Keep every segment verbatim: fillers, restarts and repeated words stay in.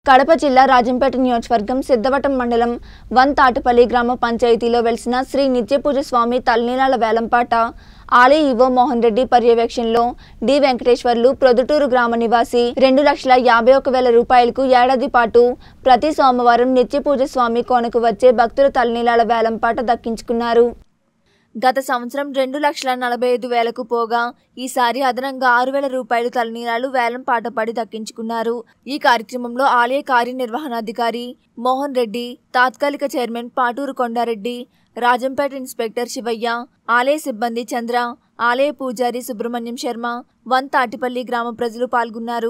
కడప జిల్లా రాజంపేట నియోజకవర్గం సిద్ధవటం మండలం వన్ తాటిపల్లి గ్రామ పంచాయతీలో వెలిసిన శ్రీ నిత్యపూజ స్వామి తలనీలాల వేలంపాట ఆలయ ఈవో మోహన్ రెడ్డి పర్యవేక్షణలో డి వెంకటేశ్వర్లు ప్రొద్దుటూరు గ్రామ నివాసి రెండు లక్షల యాభై ఒక వేల రూపాయలకు ఏడాది పాటు ప్రతి సోమవారం నిత్యపూజ స్వామి కోనకు వచ్చే భక్తుల తలనీలాల వేలంపాట దక్కించుకున్నారు. గత సంవత్సరం రెండు లక్షల నలభై ఐదు వేలకు పోగా ఈసారి అదనంగా ఆరు వేల రూపాయలు తలనీలాలు వేలం పాట పడి దక్కించుకున్నారు. ఈ కార్యక్రమంలో ఆలయ కార్యనిర్వహణాధికారి మోహన్ రెడ్డి, తాత్కాలిక చైర్మన్ పాటూరు కొండారెడ్డి, రాజంపేట ఇన్స్పెక్టర్ శివయ్య, ఆలయ సిబ్బంది చంద్ర, ఆలయ పూజారి సుబ్రహ్మణ్యం శర్మ, వన్ తాటిపల్లి గ్రామ ప్రజలు పాల్గొన్నారు.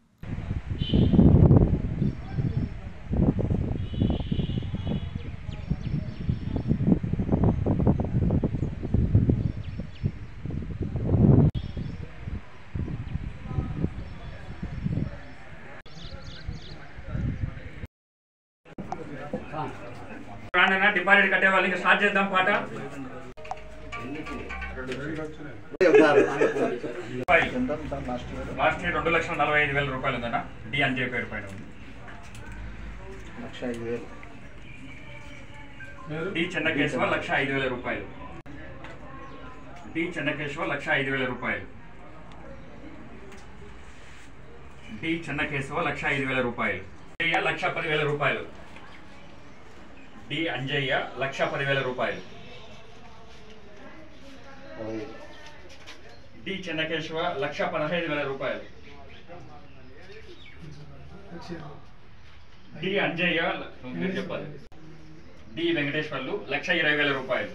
డిపాజిట్ కట్టే వాళ్ళకి స్టార్ట్ చేద్దాం పాట. లాస్ట్ ఇయర్ రెండు లక్షల నలభై ఐదు వేల రూపాయలు ఉందన్న. డి అంజయ్ పేరు పైన ఉంది. డి చెన్నకేశవ లక్ష ఐదు వేల రూపాయలు. డి చెన్నకేశవ లక్ష ఐదు వేల రూపాయలు. డి చెన్నకేశవ లక్ష ఐదు వేల రూపాయలు. లక్ష పదివేల రూపాయలు. డి అంజయ్య లక్ష పదివేల రూపాయలు. డి చెన్నకేశవ లక్ష పదహైదు వేల రూపాయలు. డి అంజయ్య చెప్పాలి. డి వెంకటేశ్వర్లు లక్ష ఇరవై వేల రూపాయలు.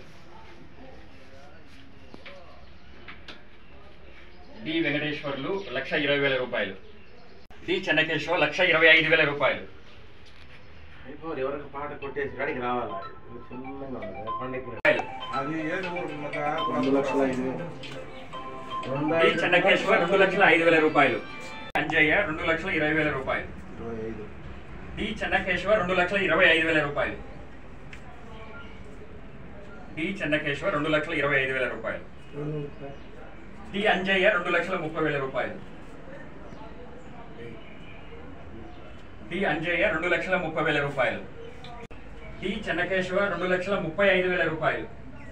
డి వెంకటేశ్వర్లు లక్ష ఇరవై వేల రూపాయలు. డి చెన్నకేశవ లక్ష ఇరవై ఐదు వేల రూపాయలు. పాట కొట్టేసి కాడికి రావాలి. డి చెన్నకేశవ రెండు లక్షల ఐదు వేల రూపాయలు. అంజయ్య రెండు లక్షల ఇరవై వేల రూపాయలు. డి చెన్నకేశవ రెండు లక్షల ఇరవై ఐదు వేల రూపాయలు. డి చెన్నకేశవ రెండు లక్షల ఇరవై ఐదు వేల రూపాయలు. డి అంజయ్య రెండు లక్షల ముప్పై వేల రూపాయలు. డి అంజయ్య రెండు లక్షల ముప్పై వేల రూపాయలు. డి చెన్నకేశవ రెండు లక్షల ముప్పై ఐదు వేల రూపాయలు.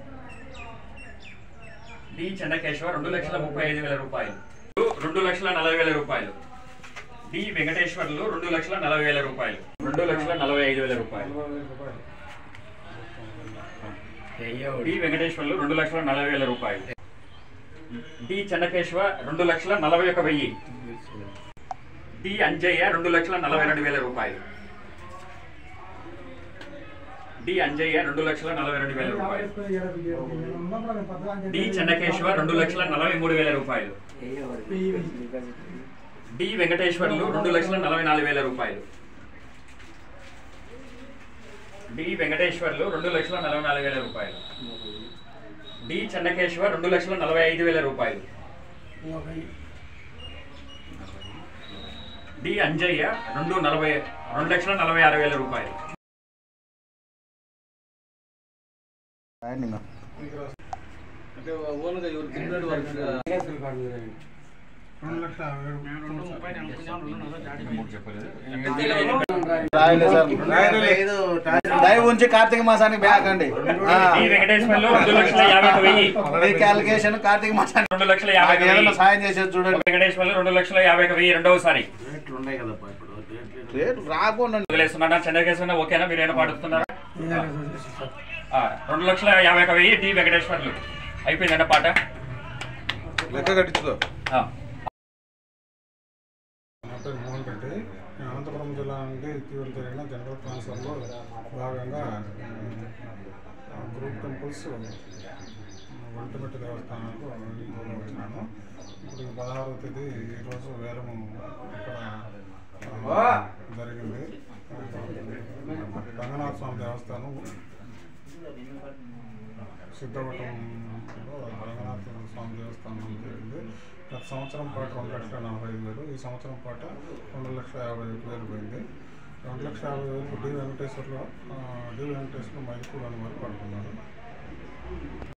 డి చెన్నకేశవ రెండు లక్షల ముప్పై ఐదు వేల రూపాయలు. రెండు లక్షల నలభై వేల రూపాయలు. డి వెంకటేశ్వర్లు రెండు లక్షల నలభై వేల రూపాయలు. రెండు లక్షల నలభై ఐదు వేల రూపాయలు. డి వెంకటేశ్వర్లు రెండు లక్షల నలభై వేల రూపాయలు. డి చెన్నకేశవ రెండు లక్షల నలభై ఒక వెయ్యి. డి అంజయ్య రెండు లక్షల నలభై రెండు వేల రూపాయలు. డి అంజయ్య రెండు లక్షల నలభై రెండు వేల రూపాయలు. డి చెన్నకేశవ రెండు లక్షల నలభై మూడు వేల రూపాయలు. డి వెంకటేశ్వర్లు రెండు లక్షల నలభై నాలుగు వేల రూపాయలు. డి వెంకటేశ్వర్లు రెండు లక్షల నలభై నాలుగు వేల రూపాయలు. డి చెన్నకేశవ రెండు లక్షల నలభై ఐదు వేల రూపాయలు. డి అంజయ్య రెండు నలభై రెండు లక్షల నలభై ఆరు వేల రూపాయలు. కార్తీక మాసానికి బ్యాక్ అండి. క్యాలిక్యులేషన్ కార్తీక మాసానికి రెండు లక్షల యాభై సాయం చేసేది చూడండి. వెంకటేశ్వర్లు రెండు లక్షల యాభై ఒక వెయ్యి రెండవసారి రాకుండా చంద్రకేశ్వర ఓకేనా? మీరు ఏమైనా పాడుతున్నారా? రెండు లక్షల యాభై ఒక వెయ్యి డి వెంకటేశ్వర్లు. అయిపోయిందంట పాట. లెక్క కట్టించుకో. మోహన్ రెడ్డి, అనంతపురం జిల్లా నుండి ఇటీవల జరిగిన జనరల్ ట్రాన్స్ఫర్లో భాగంగా గ్రూప్ టెంపుల్స్ వంటమెట్టు దేవస్థానాలకు వచ్చినాను. ఇప్పుడు పదహారవ తేదీ ఈరోజు వేలము ఇక్కడ జరిగింది. రంగనాథ స్వామి దేవస్థానం సిద్ధవటంలో రంగనాథ స్వామి దేవస్థానం జరిగింది. గత సంవత్సరం పాటు రెండు లక్షల నలభై ఐదు వేలు, ఈ సంవత్సరం పాట రెండు లక్షల యాభై ఐదు వేలు పోయింది. రెండు లక్షల యాభై వేలు డి వెంకటేశ్వర్లో డి వెంకటేశ్వర మైకూరు అని వారు పడుతున్నారు.